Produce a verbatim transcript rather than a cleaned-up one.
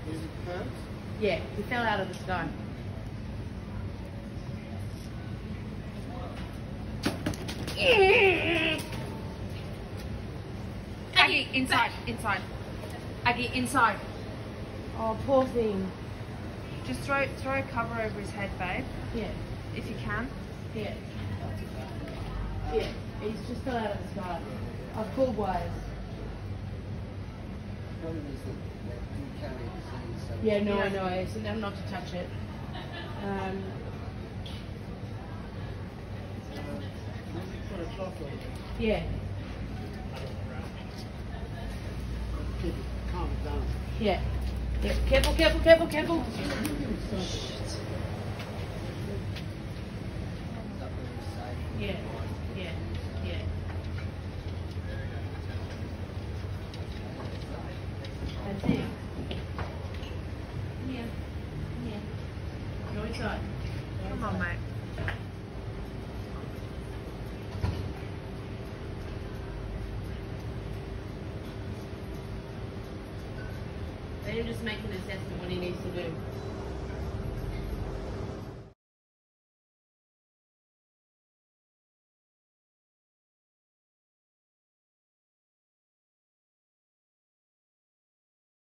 Is it hurt? Yeah, he fell out of the sky. Aggie, inside, inside. Aggie, inside. Oh, poor thing. Just throw throw a cover over his head, babe, Yeah, if you can. yeah. Yeah, he's just fell out of the sky. I've called wires. The problem is that you carry disease. So Yeah, no, Yeah. I know. I said them not to touch it. Um, put a cloth on it. yeah, Keep it calm down. yeah. Yeah. Careful, careful, careful, careful. Yeah, yeah, yeah. That's it. Yeah, yeah. Go inside. Come on, mate. Let him just make an assessment what he needs to do.